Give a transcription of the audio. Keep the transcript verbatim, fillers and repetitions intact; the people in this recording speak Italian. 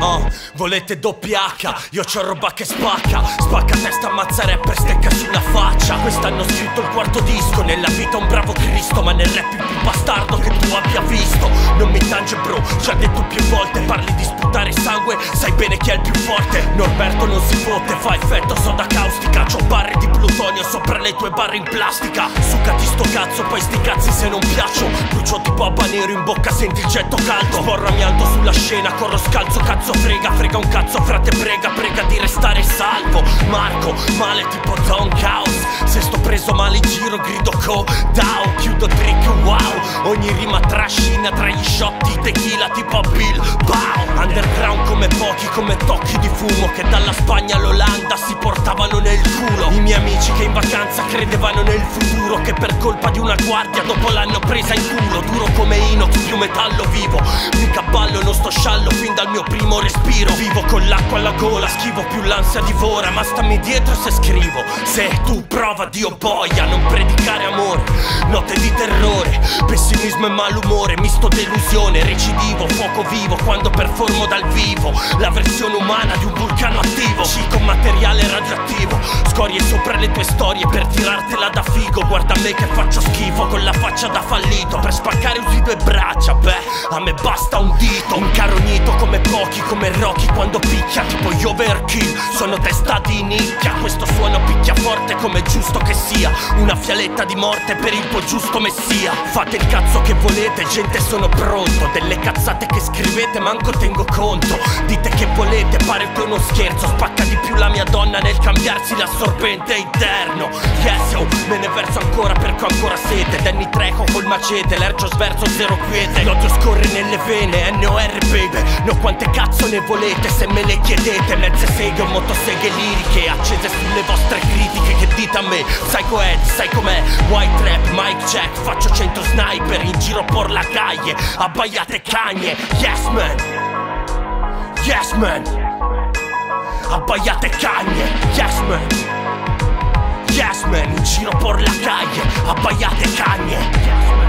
Oh, volete doppia H, io c'ho roba che spacca. Spacca testa, ammazza rapper, stecca sulla faccia. Quest'anno ho scritto il quarto disco. Nella vita un bravo Cristo, ma nel rap il più bastardo che tu abbia visto. Non mi tange bro, ci ha detto più volte. Parli di sputare sangue, sai bene chi è il più forte. Norberto non si fotte, fa effetto soda caustica. C'ho barre di plutonio sopra le tue barre in plastica. Succati sto cazzo, poi sti cazzi se non piaccio. Brucio tipo habanero in bocca, senti il getto caldo. Sporro amianto sulla scena, corro scalzo, cazzo frega, frega un cazzo frate, prega, prega di restare salvo. Marco, male tipo Don Caos. Se sto preso male in giro grido co down. Chiudo trick wow, ogni rima trascina tra gli shot di tequila tipo Bill Bow. Underground come pochi, come tocchi di fumo che dalla Spagna all'Olanda si portavano nel culo. I miei amici che in vacanza credevano nel futuro, che per colpa di una guardia dopo l'hanno presa in culo. Duro come inox, più metallo vivo. Mica ballo, non sto sciallo fin dal mio primo respiro. Vivo con l'acqua alla gola, schivo più l'ansia divora. Ma stammi dietro se scrivo. Se tu prova Dio boia, non predicare amore. Note di terrore, pessimismo e malumore, misto delusione, recidivo, fuoco vivo quando performo dal vivo. La versione umana di un vulcano attivo. C con materiale radioattivo, scorie sopra le tue storie per tirartela da figo. Guarda me che faccio schifo con la faccia da fallito. Per spaccare usi due braccia, beh, a me basta un dito. Incarognito come pochi, come Rocky quando picchia tipo gli overkill. Sono testa di nicchia, questo suono picchia forte come giusto che sia. Una fialetta di morte per il tuo giusto messia. Fate il cazzo che volete, gente sono pronto. Delle cazzate che scrivete manco tengo conto. Dite che volete, pare che uno scherzo. Spacca di più la mia donna nel cambiarsi l'assorbente interno. Yes yo, me ne verso ancora perché ho ancora sete. Danny Trejo col macete, l'ercio sverso zero quiete. L'odio scorre nelle vene, N O R baby. No quante cazzo ne volete se me le chiedete. Mezze seghe o motoseghe liriche accese sulle vostre critiche. Che dite a me, Psycho Head, sai com'è? White Trap, mic check, faccio cento sniper in giro por la calle. Abbaiate cagne, yes man. Yes man. Abbaiate cagne, yes man. Yes man, in giro por la calle. Abbaiate cagne.